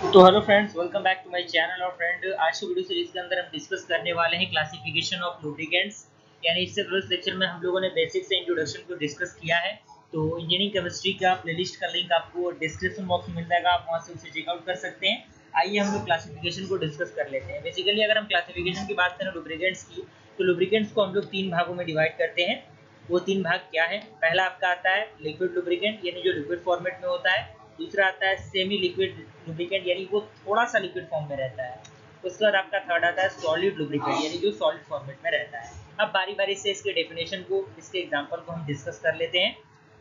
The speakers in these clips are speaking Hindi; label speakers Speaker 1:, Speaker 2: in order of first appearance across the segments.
Speaker 1: तो hello friends, welcome back to my channel. और फ्रेंड, आज की वीडियो सीरीज के अंदर हम डिस्कस करने वाले हैं क्लासिफिकेशन ऑफ लुब्रिकेंट्स। यानी इससे पहले लेक्चर में हम लोगों ने बेसिक से इंट्रोडक्शन को डिस्कस किया है। तो इंजीनियरिंग केमिस्ट्री का प्लेलिस्ट का लिंक आपको डिस्क्रिप्शन बॉक्स में मिल जाएगा, आप वहां से उसे चेकआउट कर सकते हैं। आइए हम लोग क्लासिफिकेशन को डिस्कस कर लेते हैं। बेसिकली अगर हम क्लासिफिकेशन की बात करें लुब्रिकेंट्स की, तो लुब्रिकेंट्स को हम लोग तीन भागों में डिवाइड करते हैं। वो तीन भाग क्या है? पहला आपका आता है लिक्विड लुब्रिकेंट, यानी जो लिक्विड फॉर्मेट में होता है। दूसरा आता है सेमी लिक्विड लुब्रिकेंट, यानी वो थोड़ा सा लिक्विड फॉर्म में रहता है। उसके बाद आपका थर्ड आता है सॉलिड लुब्रिकेंट, यानी जो सॉलिड फॉर्मेट में रहता है। अब बारी बारी से इसके डेफिनेशन को, इसके एग्जांपल को हम डिस्कस कर लेते हैं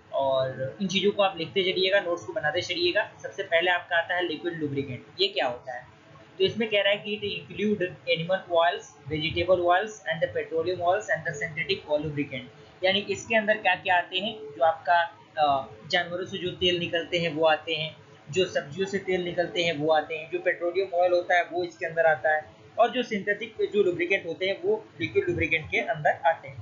Speaker 1: और इन चीज़ों को आप लिखते चलिएगा, नोट्स को बनाते चलिएगा। सबसे पहले आपका आता है लिक्विड लुब्रिकेंट। ये क्या होता है? तो इसमें कह रहा है कि it include animal oils, vegetable oils and the petroleum oils and the synthetic lubricant. यानी इसके अंदर क्या क्या आते हैं? जो आपका जानवरों से जो तेल निकलते हैं वो आते हैं, जो सब्जियों से तेल निकलते हैं वो आते हैं, जो पेट्रोलियम ऑयल होता है वो इसके अंदर आता है, और जो सिंथेटिक जो लुब्रिकेंट होते हैं वो लिक्विड लुब्रिकेंट के अंदर आते हैं।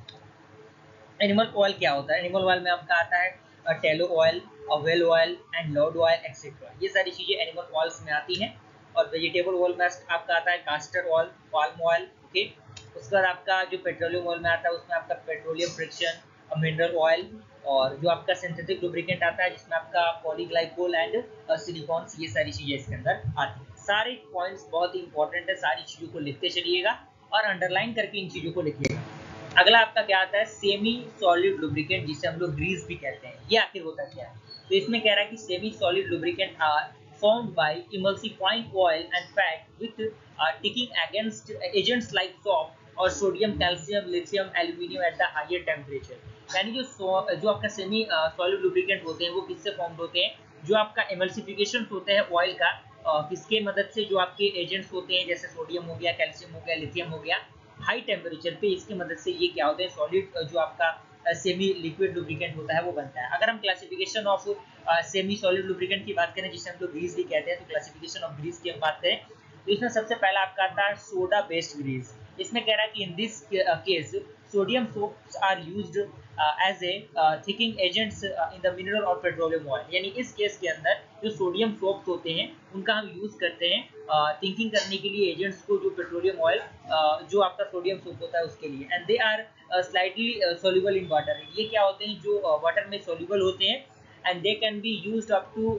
Speaker 1: एनिमल ऑयल क्या होता है? एनिमल ऑयल में आपका आता है tallow oil, whale oil and lard oil etcetera. ये सारी चीज़ें एनिमल ऑयल्स में आती हैं। और वेजिटेबल ऑयल में आपका आता है castor oil, palm oil. Okay, उसके बाद आपका जो पेट्रोलियम ऑयल में आता है उसमें आपका पेट्रोलियम फ्रिक्शन, मिनरल ऑयल। और जो आपका सिंथेटिक लुब्रिकेंट आता है जिसमें आपका पॉलीग्लाइकोल एंड सिलिकॉन्स, ये सारी चीज़ें इसके अंदर आती हैं। सारे पॉइंट्स बहुत ही इंपॉर्टेंट है, सारी चीज़ों को लिखते चलिएगा और अंडरलाइन करके इन चीज़ों को लिखिएगा। अगला आपका क्या आता है? सेमी सॉलिड लुब्रिकेंट, जिसे हम लोग ग्रीस भी कहते हैं। ये आखिर होता क्या है? तो इसमें कह रहा है कि semi solid lubricant are formed by emulsifying oil and fat with ticking against agents like soap और sodium, calcium, lithium, aluminium at the higher temperature. यानी जो आपका सेमी सॉलिड लुब्रिकेंट होते हैं वो किससे फॉर्म्ड होते हैं? जो आपका एमल्सिफिकेशन होते हैं ऑयल का, किसके मदद से? जो आपके एजेंट्स होते हैं जैसे सोडियम हो गया, कैल्शियम हो गया, लिथियम हो गया, हाई टेम्परेचर पे इसकी मदद से ये क्या होते हैं? सॉलिड जो आपका सेमी लिक्विड लुब्रिकेंट होता है वो बनता है। अगर हम classification of semi solid lubricant की बात करें, जिसे हम लोग ग्रीस भी कहते हैं, तो क्लासिफिकेशन ऑफ ग्रीस की हम बात करें तो इसमें सबसे पहला आपका आता है सोडा बेस्ड ग्रीस। इसमें कह रहा है कि in this case sodium soaps are used as a thickening agents in the mineral और पेट्रोलियम ऑयल। यानी इस केस के अंदर जो सोडियम सोप्स होते हैं उनका हम यूज करते हैं थिंकिंग करने के लिए एजेंट्स को, जो पेट्रोलियम ऑयल जो आपका सोडियम सोप होता है उसके लिए। And they are slightly soluble in water. ये क्या होते हैं? जो वाटर में सोल्यूबल होते हैं and they can be used up to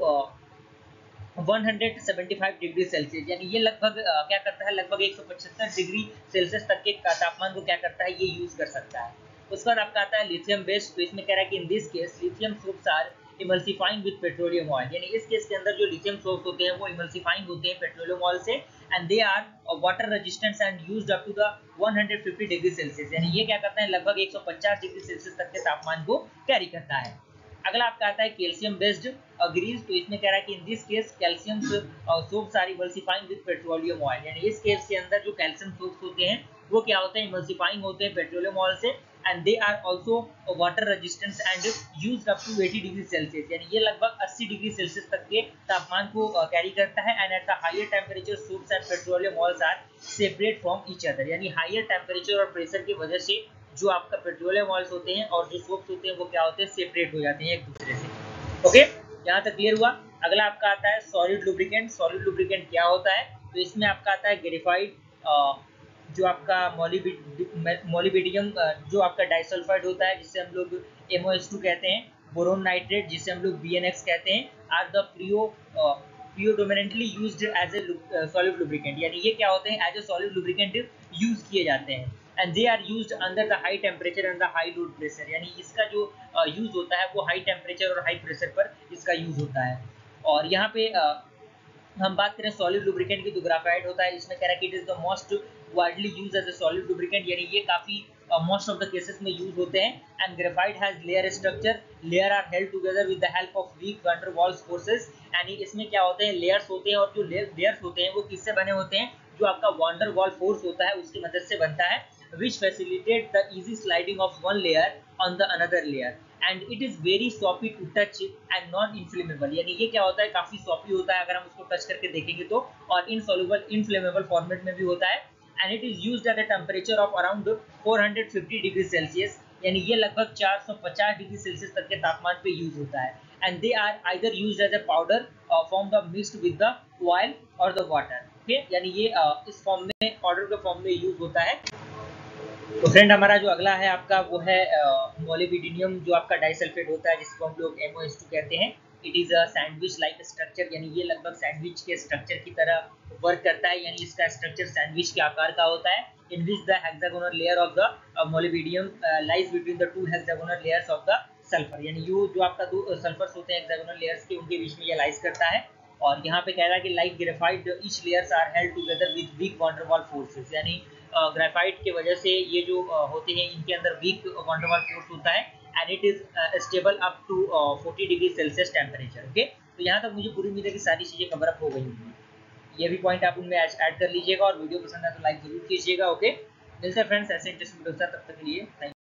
Speaker 1: 175 degree Celsius. यानी ये लगभग क्या करता है? लगभग 175 डिग्री सेल्सियस तक के तापमान को क्या करता है? ये यूज कर सकता है। उसके बाद आपका आता है लिथियम बेस्ड। तो इसमें कह रहा है कि in this case lithium soaps are emulsifying with petroleum oil. यानी इस केस के अंदर जो लिथियम सोप्स होते हैं वो इमल्सिफाइंग होते हैं पेट्रोलियम ऑयल से and they are water resistant and used up to the 150 degree Celsius. यानी ये क्या करता है? लगभग 150 डिग्री सेल्सियस तक के तापमान को कैरी करता है। अगला आपका आता है कैल्शियम बेस्ड ग्रीस। तो इसमें कह रहा है कि in this case calcium soaps are emulsifying with petroleum oil. यानी इस केस के अंदर जो कैल्शियम सोप्स होते हैं वो क्या होते हैं? इमल्सिफाइंग होते हैं पेट्रोलियम ऑयल से and they are also water resistance and used up to 80 degree Celsius. यानी ये लगभग 80 डिग्री सेल्सियस तक के तापमान को कैरी करता है and at the higher temperature soaps and petroleum oils are separate from each other. यानी हायर टेम्परेचर और प्रेशर की वजह से जो आपका पेट्रोलियम ऑयल्स होते हैं और जो सोप्स होते हैं वो क्या होते हैं? सेपरेट हो जाते हैं एक दूसरे से। ओके, यहाँ तक क्लियर हुआ। अगला आपका आता है सॉलिड लुब्रिकेंट। सॉलिड लुब्रिकेंट क्या होता है? तो इसमें आपका आता है ग्रेफाइड, जो आपका मोलिबिडियम, जो आपका डाइसल्फाइड होता है जिसे हम लोग MOH2 कहते हैं, बोरोन नाइट्रेट जिसे हम लोग BNX कहते हैं, are the predominantly used as a solid lubricant. यानी ये क्या होते हैं? As a solid lubricant use किए जाते हैं and they are used under the high temperature and the high load pressure. यानी इसका जो यूज होता है वो हाई टेम्परेचर और हाई प्रेशर पर इसका यूज होता है। और यहाँ पे हम बात करें सॉलिड लुब्रिकेंट की, तो ग्राफाइट होता है। इसमें कह रहा है कि it is the most widely use as a solid lubricant. यानी ये काफी मोस्ट ऑफ द केसेस में यूज होते हैं and graphite has layer structure, layer are held together with the help of weak van der Waals forces. यानी इसमें क्या होते हैं? लेयर्स होते हैं और जो लेयर्स होते हैं वो किससे बने होते हैं? जो आपका वैन डर वाल फोर्स होता है उसकी मदद से बनता है, which facilitate the easy sliding of one layer on the another layer and it is very soppy to touch and non inflammable। यानी ये क्या होता है? काफी सॉपी होता है अगर हम उसको टच करके देखेंगे तो, और इनसॉल्युबल इनफ्लेमेबल फॉर्मेट में भी होता है and it is used at a temperature of around 450 degree Celsius. यानी ये लगभग 450 डिग्री सेल्सियस तक के तापमान पे यूज होता है and they are either used as a powder form the mixed with the oil or the water. Okay, यानी ये इस फॉर्म में, पाउडर के फॉर्म में यूज होता है। तो फ्रेंड हमारा जो अगला है आपका वो है मोलिब्डेनम, जो आपका डाइसल्फेट होता है जिसको हम लोग MOS2 कहते हैं। It is a sandwich like structure, यानी ये लगभग सैंडविच के स्ट्रक्चर की तरह वर्क करता है, यानी इसका स्ट्रक्चर सैंडविच के आकार का होता है। In which the hexagonal layer of the molybdenum lies between the two hexagonal layers of the sulphur, यानी ये जो आपका दो सल्फर्स होते हैं हेक्सागोनल लेयर्स के, उनके बीच में ये लाइज करता है। और यहाँ पे कह रहा है कि like graphite each layers are held together with weak van der Waal forces, यानी ग्रेफाइट की वजह से ये जो होते हैं इनके अंदर वीक वैन डर वाल फोर्स होता है, and it is stable up to 40 degree Celsius temperature. Okay, तो यहाँ तक मुझे पूरी उम्मीद है कि सारी चीज़ें कवर अप हो गई होंगी। ये भी पॉइंट आप उनमें ऐड कर लीजिएगा, और वीडियो पसंद है तो लाइक जरूर कीजिएगा। ओके, मिलते हैं फ्रेंड्स ऐसे इंटरेस्टिंग वीडियो के साथ, तब तक के लिए थैंक यू।